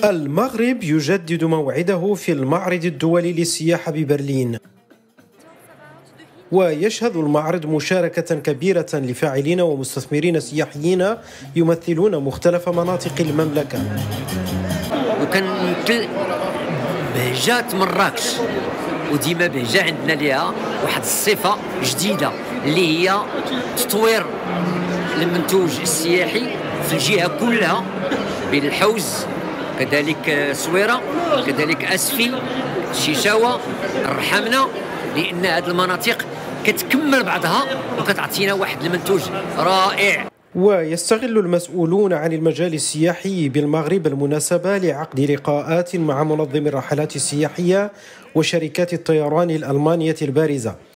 المغرب يجدد موعده في المعرض الدولي للسياحة ببرلين، ويشهد المعرض مشاركة كبيرة لفاعلين ومستثمرين سياحيين يمثلون مختلف مناطق المملكة. وكنمثل بهجات مراكش، وديما بهجة عندنا ليها واحد الصفة جديدة اللي هي تطوير المنتوج السياحي في الجهة كلها، بين الحوز كذلك سويرة كذلك أسفل شيشاوة الرحمنة، لأن هذه المناطق كتكمل بعضها وكتعطينا واحد المنتوج رائع. ويستغل المسؤولون عن المجال السياحي بالمغرب المناسبة لعقد لقاءات مع منظمي الرحلات السياحية وشركات الطيران الألمانية البارزة،